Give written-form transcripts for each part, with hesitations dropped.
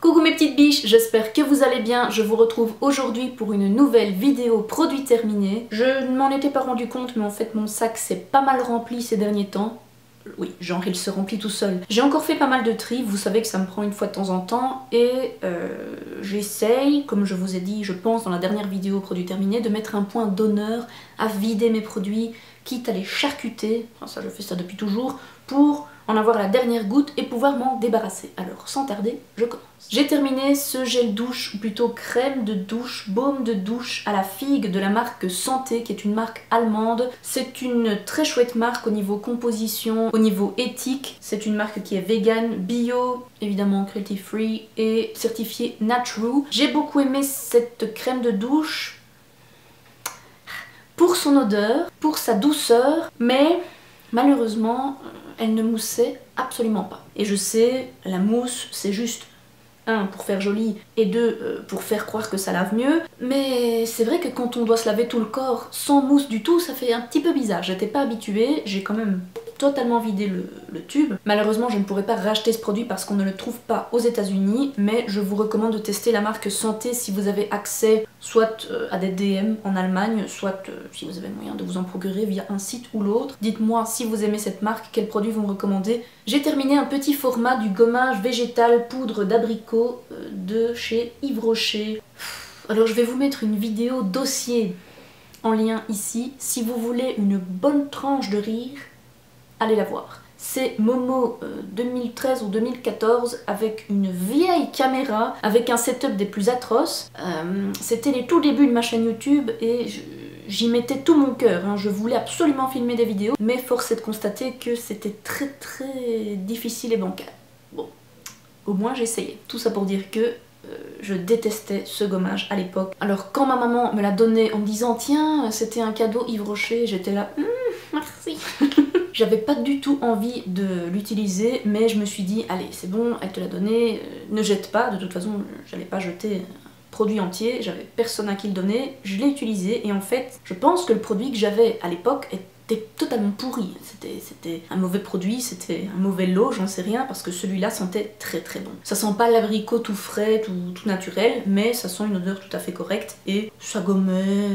Coucou mes petites biches, j'espère que vous allez bien. Je vous retrouve aujourd'hui pour une nouvelle vidéo produit terminé. Je ne m'en étais pas rendu compte, mais en fait mon sac s'est pas mal rempli ces derniers temps. Oui, genre il se remplit tout seul. J'ai encore fait pas mal de tri, vous savez que ça me prend une fois de temps en temps, et j'essaye, comme je vous ai dit, je pense dans la dernière vidéo produit terminé, de mettre un point d'honneur à vider mes produits, quitte à les charcuter, enfin ça je fais ça depuis toujours, pour en avoir la dernière goutte et pouvoir m'en débarrasser. Alors sans tarder, je commence. J'ai terminé ce gel douche, ou plutôt crème de douche, baume de douche à la figue de la marque Santé, qui est une marque allemande. C'est une très chouette marque au niveau composition, au niveau éthique. C'est une marque qui est vegan, bio, évidemment cruelty free et certifiée Natural. J'ai beaucoup aimé cette crème de douche pour son odeur, pour sa douceur, mais malheureusement, elle ne moussait absolument pas. Et je sais, la mousse, c'est juste, un, pour faire joli, et deux, pour faire croire que ça lave mieux. Mais c'est vrai que quand on doit se laver tout le corps sans mousse du tout, ça fait un petit peu bizarre. J'étais pas habituée, j'ai quand même totalement vidé le tube. Malheureusement, je ne pourrais pas racheter ce produit parce qu'on ne le trouve pas aux États-Unis, mais je vous recommande de tester la marque Santé si vous avez accès soit à des DM en Allemagne, soit si vous avez moyen de vous en procurer via un site ou l'autre. Dites-moi si vous aimez cette marque, quel produit vous me recommandez. J'ai terminé un petit format du gommage végétal poudre d'abricot de chez Yves Rocher. Alors je vais vous mettre une vidéo dossier en lien ici. Si vous voulez une bonne tranche de rire, allez la voir. C'est Momo 2013 ou 2014 avec une vieille caméra, avec un setup des plus atroces. C'était les tout débuts de ma chaîne YouTube et j'y mettais tout mon cœur. Hein. Je voulais absolument filmer des vidéos, mais force est de constater que c'était très difficile et bancal. Bon, au moins j'ai essayé. Tout ça pour dire que je détestais ce gommage à l'époque. Alors quand ma maman me l'a donné en me disant tiens, c'était un cadeau Yves Rocher, j'étais là merci. J'avais pas du tout envie de l'utiliser, mais je me suis dit allez c'est bon, elle te l'a donné, ne jette pas, de toute façon j'allais pas jeter un produit entier, j'avais personne à qui le donner, je l'ai utilisé et en fait je pense que le produit que j'avais à l'époque était totalement pourri. C'était un mauvais produit, c'était un mauvais lot, j'en sais rien, parce que celui-là sentait très bon. Ça sent pas l'abricot tout frais, tout naturel, mais ça sent une odeur tout à fait correcte et ça gommait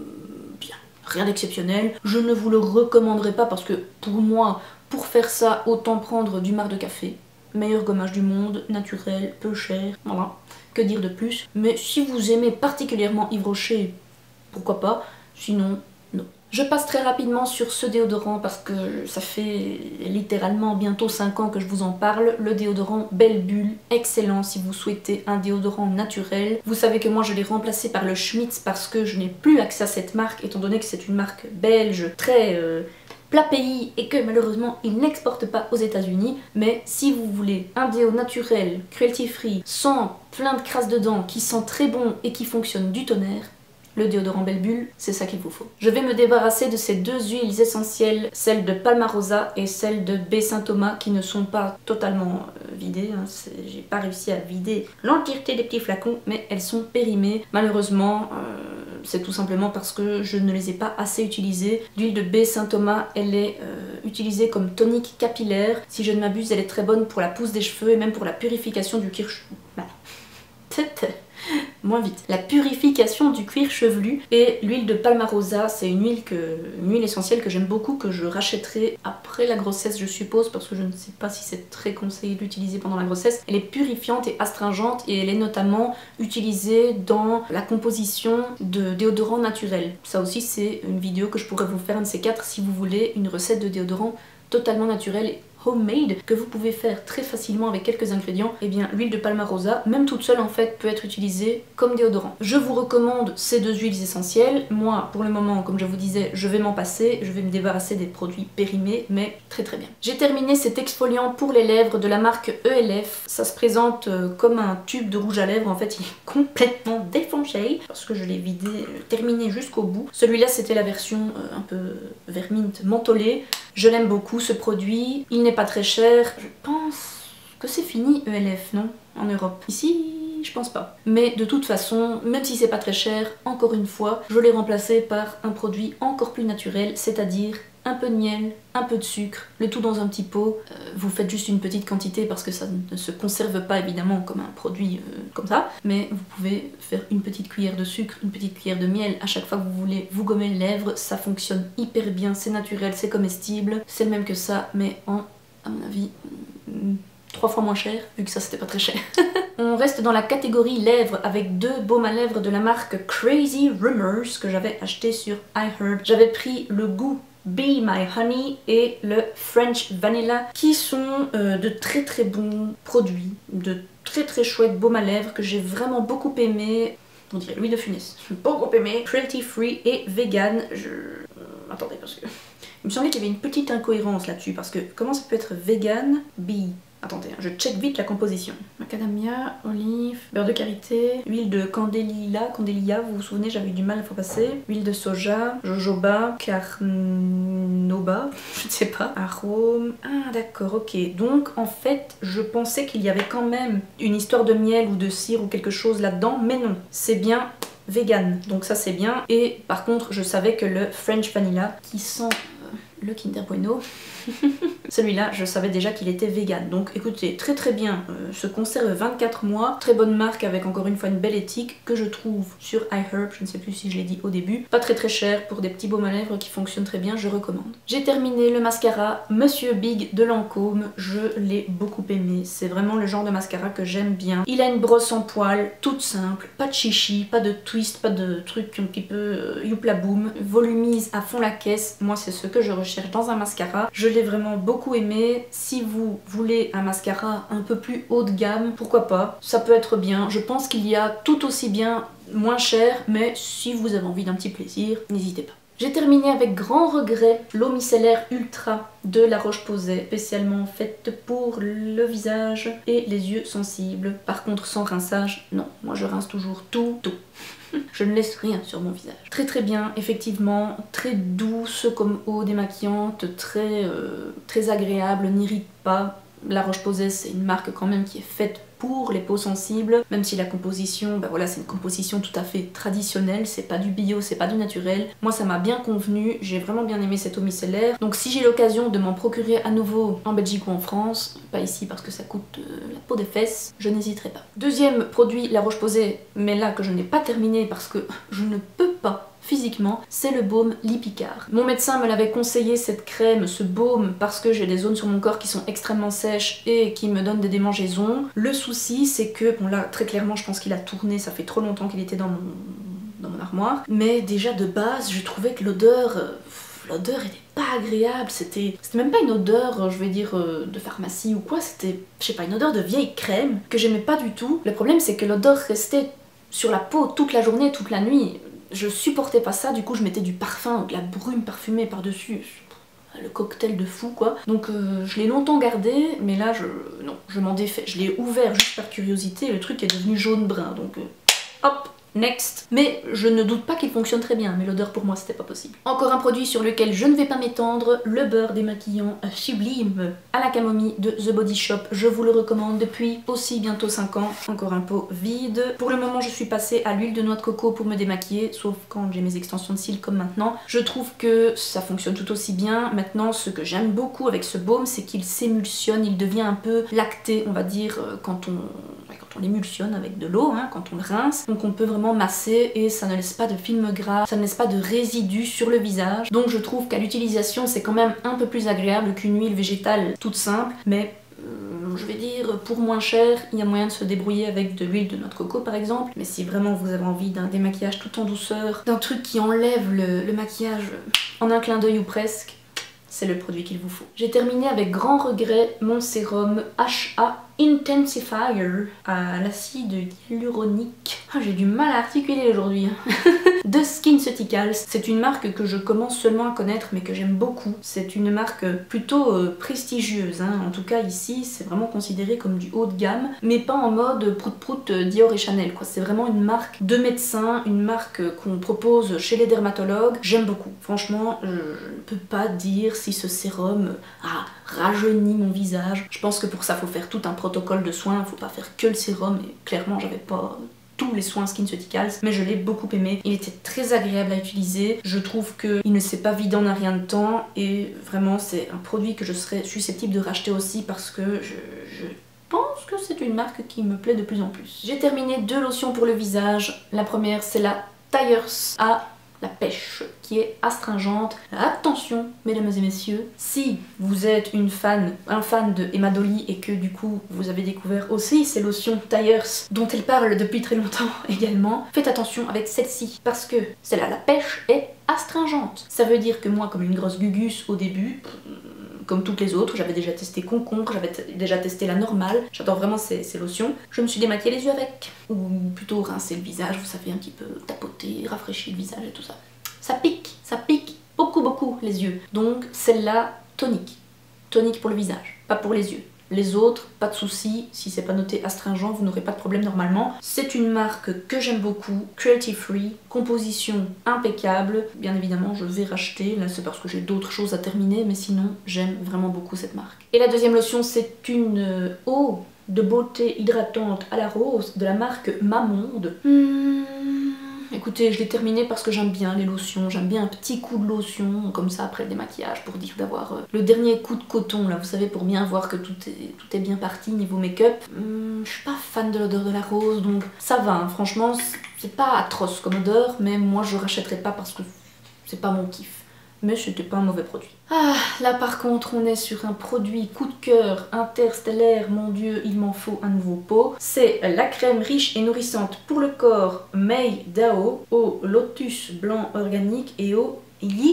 bien. Rien d'exceptionnel. Je ne vous le recommanderais pas parce que pour moi, pour faire ça, autant prendre du marc de café. Meilleur gommage du monde, naturel, peu cher, voilà. Que dire de plus? Mais si vous aimez particulièrement Yves Rocher, pourquoi pas, sinon non. Je passe très rapidement sur ce déodorant parce que ça fait littéralement bientôt 5 ans que je vous en parle. Le déodorant Belle Bulle, excellent si vous souhaitez un déodorant naturel. Vous savez que moi je l'ai remplacé par le Schmitz parce que je n'ai plus accès à cette marque étant donné que c'est une marque belge très plat pays et que malheureusement il n'exporte pas aux États-Unis. Mais si vous voulez un déo naturel, cruelty free, sans plein de crasse dedans, qui sent très bon et qui fonctionne du tonnerre, le déodorant Belle Bulle, c'est ça qu'il vous faut. Je vais me débarrasser de ces deux huiles essentielles, celle de Palmarosa et celle de Baie Saint-Thomas, qui ne sont pas totalement vidées. Hein. J'ai pas réussi à vider l'entièreté des petits flacons, mais elles sont périmées. Malheureusement, c'est tout simplement parce que je ne les ai pas assez utilisées. L'huile de Baie Saint-Thomas, elle est utilisée comme tonique capillaire. Si je ne m'abuse, elle est très bonne pour la pousse des cheveux et même pour la purification du cuir chevelu. Voilà. Moins vite. La purification du cuir chevelu et l'huile de Palmarosa, c'est une huile essentielle que j'aime beaucoup, que je rachèterai après la grossesse je suppose, parce que je ne sais pas si c'est très conseillé d'utiliser pendant la grossesse. Elle est purifiante et astringente et elle est notamment utilisée dans la composition de déodorants naturels. Ça aussi c'est une vidéo que je pourrais vous faire un de ces quatre si vous voulez une recette de déodorant totalement naturel et homemade que vous pouvez faire très facilement avec quelques ingrédients. Et bien l'huile de Palmarosa, même toute seule en fait, peut être utilisée comme déodorant. Je vous recommande ces deux huiles essentielles. Moi pour le moment, comme je vous disais, je vais m'en passer, je vais me débarrasser des produits périmés, mais très bien. J'ai terminé cet exfoliant pour les lèvres de la marque ELF. Ça se présente comme un tube de rouge à lèvres, en fait il est complètement défoncé parce que je l'ai vidé, terminé jusqu'au bout. Celui-là c'était la version un peu vermint mentholée. Je l'aime beaucoup ce produit, il n'est pas très cher. Je pense que c'est fini ELF, non? En Europe. Ici, je pense pas. Mais de toute façon, même si c'est pas très cher, encore une fois, je l'ai remplacé par un produit encore plus naturel, c'est-à-dire un peu de miel, un peu de sucre, le tout dans un petit pot. Vous faites juste une petite quantité parce que ça ne se conserve pas évidemment comme un produit comme ça, mais vous pouvez faire une petite cuillère de sucre, une petite cuillère de miel à chaque fois que vous voulez vous gommer les lèvres. Ça fonctionne hyper bien, c'est naturel, c'est comestible, c'est le même que ça, mais en, à mon avis, 3 fois moins cher, vu que ça c'était pas très cher. On reste dans la catégorie lèvres avec 2 baumes à lèvres de la marque Crazy Rumors que j'avais acheté sur iHerb. J'avais pris le goût Be My Honey et le French Vanilla qui sont de très très bons produits, de très très chouettes baumes à lèvres que j'ai vraiment beaucoup aimé. On dirait Louis de Funès. Beaucoup aimé. Cruelty free et vegan. Attendez parce que... Il me semblait qu'il y avait une petite incohérence là-dessus parce que comment ça peut être vegan, be... Attendez, je check vite la composition. Macadamia, olive, beurre de karité, huile de candélia, vous vous souvenez, j'avais eu du mal à faire passer, huile de soja, jojoba, carnauba, je ne sais pas, arôme... Ah d'accord, ok. Donc en fait, je pensais qu'il y avait quand même une histoire de miel ou de cire ou quelque chose là-dedans, mais non, c'est bien vegan, donc ça c'est bien. Et par contre, je savais que le French Vanilla, qui sent le Kinder Bueno, celui-là, je savais déjà qu'il était vegan. Donc écoutez, très très bien, se conserve 24 mois, très bonne marque avec encore une fois une belle éthique que je trouve sur iHerb, je ne sais plus si je l'ai dit au début. Pas très très cher pour des petits baumes à lèvres qui fonctionnent très bien, je recommande. J'ai terminé le mascara Monsieur Big de Lancôme, je l'ai beaucoup aimé, c'est vraiment le genre de mascara que j'aime bien. Il a une brosse en poil, toute simple, pas de chichi, pas de twist, pas de truc un petit peu youpla boum, volumise à fond la caisse, moi c'est ce que je recherche dans un mascara. Je l'ai vraiment beaucoup aimé. Si vous voulez un mascara un peu plus haut de gamme, pourquoi pas, ça peut être bien. Je pense qu'il y a tout aussi bien moins cher, mais si vous avez envie d'un petit plaisir, n'hésitez pas. J'ai terminé avec grand regret l'eau micellaire Ultra de La Roche-Posay, spécialement faite pour le visage et les yeux sensibles. Par contre, sans rinçage, non. Moi, je rince toujours tout. Je ne laisse rien sur mon visage. Très très bien, effectivement, très douce comme eau démaquillante, très agréable, n'irrite pas. La Roche-Posay, c'est une marque quand même qui est faite pour les peaux sensibles, même si la composition, bah voilà, c'est une composition tout à fait traditionnelle, c'est pas du bio, c'est pas du naturel. Moi ça m'a bien convenu, j'ai vraiment bien aimé cette eau micellaire, donc si j'ai l'occasion de m'en procurer à nouveau en Belgique ou en France, pas ici parce que ça coûte la peau des fesses, je n'hésiterai pas. Deuxième produit, La Roche-Posay, mais là que je n'ai pas terminé parce que je ne peux pas physiquement, c'est le baume Lipicard. Mon médecin me l'avait conseillé cette crème, ce baume, parce que j'ai des zones sur mon corps qui sont extrêmement sèches et qui me donnent des démangeaisons. Le souci c'est que, bon là très clairement je pense qu'il a tourné, ça fait trop longtemps qu'il était dans mon armoire, mais déjà de base je trouvais que l'odeur était pas agréable, c'était même pas une odeur, je vais dire, de pharmacie ou quoi, c'était, je sais pas, une odeur de vieille crème que j'aimais pas du tout. Le problème c'est que l'odeur restait sur la peau toute la journée, toute la nuit. Je supportais pas ça, du coup je mettais du parfum, de la brume parfumée par-dessus. Le cocktail de fou quoi. Donc je l'ai longtemps gardé, mais là non, je m'en défais. Je l'ai ouvert juste par curiosité et le truc est devenu jaune-brun, donc hop, next. Mais je ne doute pas qu'il fonctionne très bien, mais l'odeur pour moi c'était pas possible. Encore un produit sur lequel je ne vais pas m'étendre, le beurre démaquillant Sublime à la camomille de The Body Shop. Je vous le recommande depuis aussi bientôt 5 ans. Encore un pot vide. Pour le moment je suis passée à l'huile de noix de coco pour me démaquiller, sauf quand j'ai mes extensions de cils comme maintenant. Je trouve que ça fonctionne tout aussi bien. Maintenant ce que j'aime beaucoup avec ce baume, c'est qu'il s'émulsionne, il devient un peu lacté on va dire quand on l'émulsionne avec de l'eau, hein, quand on le rince. Donc on peut vraiment masser et ça ne laisse pas de film gras, ça ne laisse pas de résidus sur le visage. Donc je trouve qu'à l'utilisation c'est quand même un peu plus agréable qu'une huile végétale toute simple, mais je vais dire pour moins cher, il y a moyen de se débrouiller avec de l'huile de noix de coco par exemple. Mais si vraiment vous avez envie d'un démaquillage tout en douceur, d'un truc qui enlève le maquillage en un clin d'œil ou presque, c'est le produit qu'il vous faut. J'ai terminé avec grand regret mon sérum HA Intensifier à l'acide hyaluronique. Ah, j'ai du mal à articuler aujourd'hui. De SkinCeuticals. C'est une marque que je commence seulement à connaître mais que j'aime beaucoup. C'est une marque plutôt prestigieuse. Hein. En tout cas ici c'est vraiment considéré comme du haut de gamme, mais pas en mode prout-prout Dior et Chanel. C'est vraiment une marque de médecin, une marque qu'on propose chez les dermatologues. J'aime beaucoup. Franchement, je ne peux pas dire si ce sérum a rajeuni mon visage. Je pense que pour ça faut faire tout un protocole de soins, faut pas faire que le sérum et clairement j'avais pas tous les soins SkinCeuticals, mais je l'ai beaucoup aimé. Il était très agréable à utiliser. Je trouve qu'il ne s'est pas vidé en un rien de temps et vraiment c'est un produit que je serais susceptible de racheter aussi parce que je pense que c'est une marque qui me plaît de plus en plus. J'ai terminé 2 lotions pour le visage. La première c'est la Tyers à la pêche qui est astringente. Attention mesdames et messieurs, si vous êtes un fan de Emma Dolly et que du coup vous avez découvert aussi ces lotions Tyers dont elle parle depuis très longtemps également, faites attention avec celle-ci parce que celle-là, la pêche, est astringente. Ça veut dire que moi, comme une grosse gugus au début, comme toutes les autres, j'avais déjà testé concombre, j'avais déjà testé la normale, j'adore vraiment ces lotions. Je me suis démaquillée les yeux avec, ou plutôt rincer le visage, vous savez, un petit peu tapoter, rafraîchir le visage et tout ça. Ça pique beaucoup les yeux. Donc celle-là, tonique. Tonique pour le visage, pas pour les yeux. Les autres, pas de soucis, si c'est pas noté astringent, vous n'aurez pas de problème normalement. C'est une marque que j'aime beaucoup, cruelty free, composition impeccable. Bien évidemment, je vais racheter, là c'est parce que j'ai d'autres choses à terminer, mais sinon, j'aime vraiment beaucoup cette marque. Et la deuxième lotion, c'est une eau de beauté hydratante à la rose de la marque Mamonde. Écoutez, je l'ai terminé parce que j'aime bien les lotions, j'aime bien un petit coup de lotion comme ça après le démaquillage pour dire d'avoir le dernier coup de coton là, vous savez, pour bien voir que tout est bien parti niveau make-up. Je suis pas fan de l'odeur de la rose donc ça va, hein. Franchement c'est pas atroce comme odeur mais moi je rachèterai pas parce que c'est pas mon kiff. Mais c'était pas un mauvais produit. Ah, là par contre on est sur un produit coup de cœur interstellaire, mon dieu, il m'en faut un nouveau pot. C'est la crème riche et nourrissante pour le corps Mei Dao au lotus blanc organique et au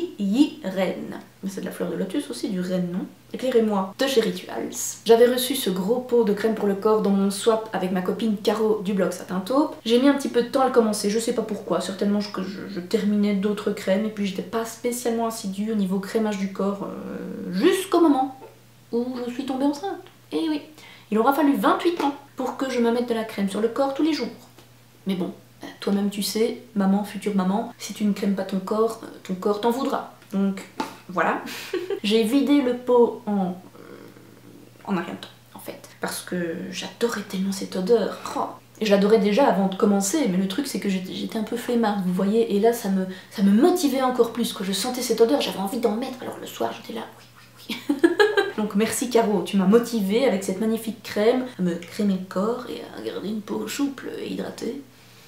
Yi Reine. Mais c'est de la fleur de lotus aussi, du renne, non? Éclairez-moi, de chez Rituals. J'avais reçu ce gros pot de crème pour le corps dans mon swap avec ma copine Caro du blog Satin Taupe. J'ai mis un petit peu de temps à le commencer, je sais pas pourquoi, certainement que je terminais d'autres crèmes et puis j'étais pas spécialement assidue au niveau crémage du corps jusqu'au moment où je suis tombée enceinte. Et oui, il aura fallu 28 ans pour que je me mette de la crème sur le corps tous les jours. Mais bon, toi-même tu sais, maman, future maman, si tu ne crèmes pas ton corps t'en voudra. Donc voilà. J'ai vidé le pot en un rien de temps en fait. Parce que j'adorais tellement cette odeur. Oh. Et je l'adorais déjà avant de commencer, mais le truc c'est que j'étais un peu flemmarde, vous voyez, et là ça me motivait encore plus. Quand je sentais cette odeur, j'avais envie d'en mettre, alors le soir j'étais là, oui. Donc merci Caro, tu m'as motivée avec cette magnifique crème à me crémer le corps et à garder une peau souple et hydratée.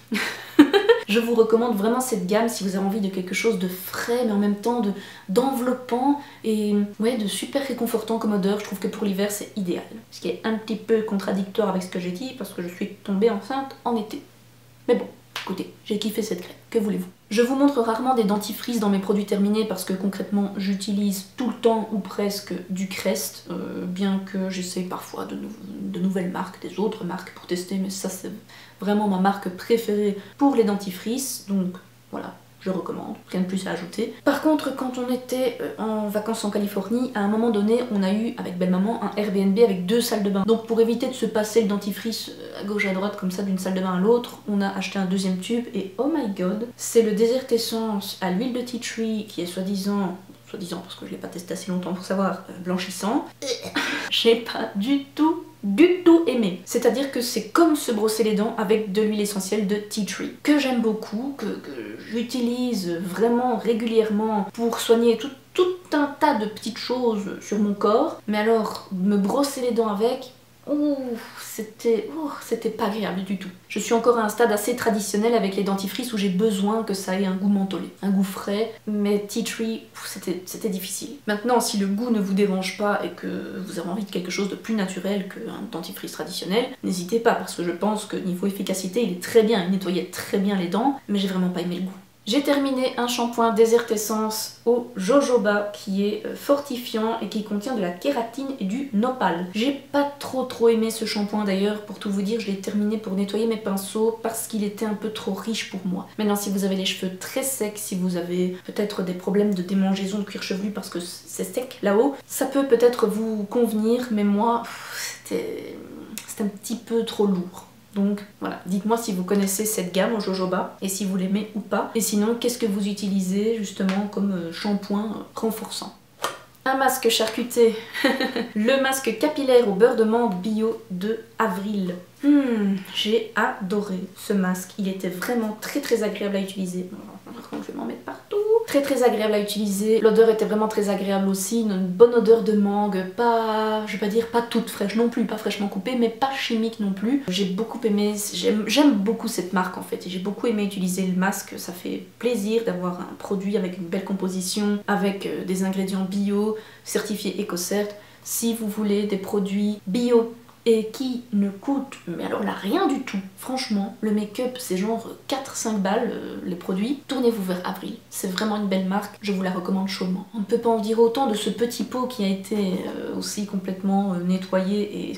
Je vous recommande vraiment cette gamme si vous avez envie de quelque chose de frais mais en même temps d'enveloppant et ouais, de super réconfortant comme odeur. Je trouve que pour l'hiver c'est idéal. Ce qui est un petit peu contradictoire avec ce que j'ai dit parce que je suis tombée enceinte en été. Mais bon, écoutez, j'ai kiffé cette crème, que voulez-vous. Je vous montre rarement des dentifrices dans mes produits terminés parce que concrètement j'utilise tout le temps ou presque du Crest, bien que j'essaye parfois de nouvelles marques, des autres marques pour tester, mais ça c'est vraiment ma marque préférée pour les dentifrices, donc voilà, je recommande, rien de plus à ajouter. Par contre, quand on était en vacances en Californie, à un moment donné, on a eu avec belle-maman un Airbnb avec 2 salles de bain. Donc pour éviter de se passer le dentifrice à gauche à droite comme ça d'une salle de bain à l'autre, on a acheté un deuxième tube et oh my god, c'est le Desert Essence à l'huile de tea tree qui est soi-disant parce que je l'ai pas testé assez longtemps pour savoir, blanchissant. J'ai pas du tout aimé. C'est-à-dire que c'est comme se brosser les dents avec de l'huile essentielle de tea tree, que j'aime beaucoup, que j'utilise vraiment régulièrement pour soigner tout un tas de petites choses sur mon corps. Mais alors, me brosser les dents avec, c'était pas agréable du tout. Je suis encore à un stade assez traditionnel avec les dentifrices où j'ai besoin que ça ait un goût mentholé, un goût frais, mais tea tree, c'était difficile. Maintenant, si le goût ne vous dérange pas et que vous avez envie de quelque chose de plus naturel qu'un dentifrice traditionnel, n'hésitez pas parce que je pense que niveau efficacité, il est très bien, il nettoyait très bien les dents, mais j'ai vraiment pas aimé le goût. J'ai terminé un shampoing Desert Essence au jojoba qui est fortifiant et qui contient de la kératine et du nopal. J'ai pas trop aimé ce shampoing d'ailleurs, pour tout vous dire, je l'ai terminé pour nettoyer mes pinceaux parce qu'il était un peu trop riche pour moi. Maintenant si vous avez les cheveux très secs, si vous avez peut-être des problèmes de démangeaison de cuir chevelu parce que c'est sec là-haut, ça peut peut-être vous convenir, mais moi c'était un petit peu trop lourd. Donc voilà, dites-moi si vous connaissez cette gamme au jojoba et si vous l'aimez ou pas. Et sinon, qu'est-ce que vous utilisez justement comme shampoing renforçant. un masque charcuté, le masque capillaire au beurre de menthe bio de Avril. J'ai adoré ce masque, il était vraiment très agréable à utiliser. Par contre, je vais m'en mettre partout. Très agréable à utiliser, l'odeur était vraiment très agréable aussi, une bonne odeur de mangue, pas, je vais pas dire pas toute fraîche non plus, pas fraîchement coupée, mais pas chimique non plus. J'ai beaucoup aimé, j'aime beaucoup cette marque en fait, et j'ai beaucoup aimé utiliser le masque, ça fait plaisir d'avoir un produit avec une belle composition, avec des ingrédients bio, certifiés EcoCert. Si vous voulez des produits bio et qui ne coûte, mais alors là rien du tout, franchement, le make-up c'est genre 4-5 balles les produits, tournez-vous vers Avril, c'est vraiment une belle marque, je vous la recommande chaudement. On ne peut pas en dire autant de ce petit pot qui a été aussi complètement nettoyé et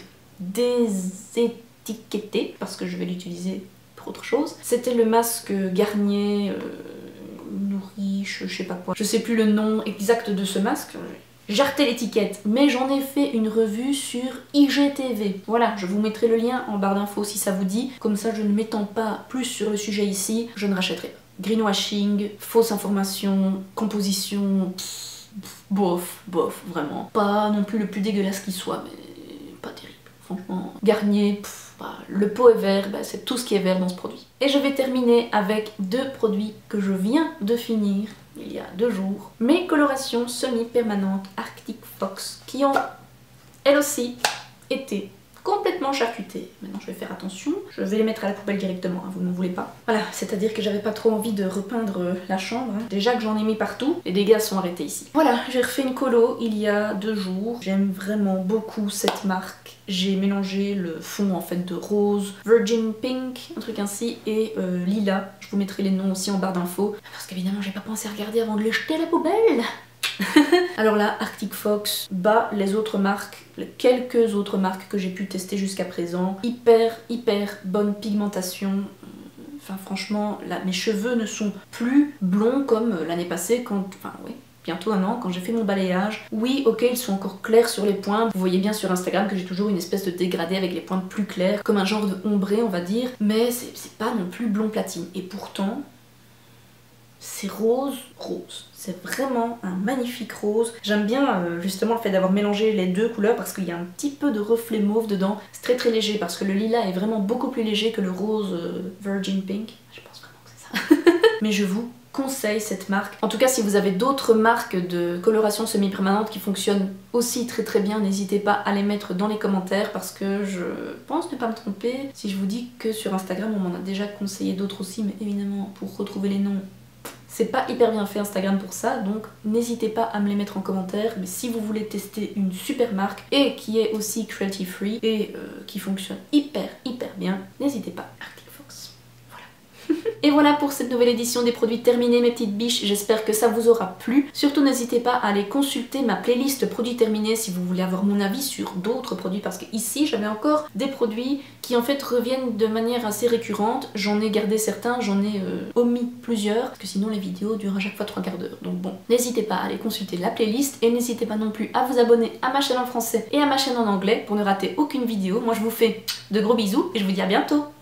désétiqueté, parce que je vais l'utiliser pour autre chose. C'était le masque Garnier, Nourish, je sais pas quoi, je sais plus le nom exact de ce masque. J'ai rejeté l'étiquette, mais j'en ai fait une revue sur IGTV. Voilà, je vous mettrai le lien en barre d'infos si ça vous dit. Comme ça, je ne m'étends pas plus sur le sujet ici, je ne rachèterai pas. Greenwashing, fausse information, composition, bof, vraiment. Pas non plus le plus dégueulasse qui soit, mais pas terrible. Franchement, Garnier, le pot est vert, c'est tout ce qui est vert dans ce produit. Et je vais terminer avec deux produits que je viens de finir il y a 2 jours. Mes colorations semi-permanentes Arctic Fox qui ont, elles aussi, été complètement charcutées. Maintenant je vais faire attention, je vais les mettre à la poubelle directement, hein, vous ne voulez pas. Voilà, c'est-à-dire que j'avais pas trop envie de repeindre la chambre, hein. Déjà que j'en ai mis partout, les dégâts sont arrêtés ici. Voilà, j'ai refait une colo il y a 2 jours, j'aime vraiment beaucoup cette marque. J'ai mélangé le fond en fait de rose, Virgin Pink, un truc ainsi, et lilas. Je vous mettrai les noms aussi en barre d'infos, parce qu'évidemment j'ai pas pensé à regarder avant de les jeter à la poubelle. Alors là, Arctic Fox bat les autres marques, les quelques autres marques que j'ai pu tester jusqu'à présent. Hyper bonne pigmentation. Enfin franchement, là, mes cheveux ne sont plus blonds comme l'année passée quand... Enfin oui, bientôt 1 an, quand j'ai fait mon balayage. Oui, ok, ils sont encore clairs sur les pointes. Vous voyez bien sur Instagram que j'ai toujours une espèce de dégradé avec les pointes plus claires, comme un genre de ombré on va dire, mais c'est pas non plus blond platine. Et pourtant, c'est rose. C'est vraiment un magnifique rose. J'aime bien justement le fait d'avoir mélangé les 2 couleurs parce qu'il y a un petit peu de reflet mauve dedans. C'est très léger parce que le lilas est vraiment beaucoup plus léger que le rose Virgin Pink. Je pense vraiment que c'est ça. Mais je vous conseille cette marque. En tout cas, si vous avez d'autres marques de coloration semi-permanente qui fonctionnent aussi très bien, n'hésitez pas à les mettre dans les commentaires parce que je pense ne pas me tromper si je vous dis que sur Instagram on m'en a déjà conseillé d'autres aussi, mais évidemment pour retrouver les noms, c'est pas hyper bien fait Instagram pour ça, donc n'hésitez pas à me les mettre en commentaire. Mais si vous voulez tester une super marque et qui est aussi cruelty free et qui fonctionne hyper bien, n'hésitez pas. Arctic Fox. Voilà. Et voilà pour cette nouvelle édition des produits terminés mes petites biches, j'espère que ça vous aura plu. Surtout n'hésitez pas à aller consulter ma playlist produits terminés si vous voulez avoir mon avis sur d'autres produits, parce que ici j'avais encore des produits qui en fait reviennent de manière assez récurrente. J'en ai gardé certains, j'en ai omis plusieurs, parce que sinon les vidéos durent à chaque fois 3 quarts d'heure. Donc bon, n'hésitez pas à aller consulter la playlist et n'hésitez pas non plus à vous abonner à ma chaîne en français et à ma chaîne en anglais pour ne rater aucune vidéo. Moi je vous fais de gros bisous et je vous dis à bientôt.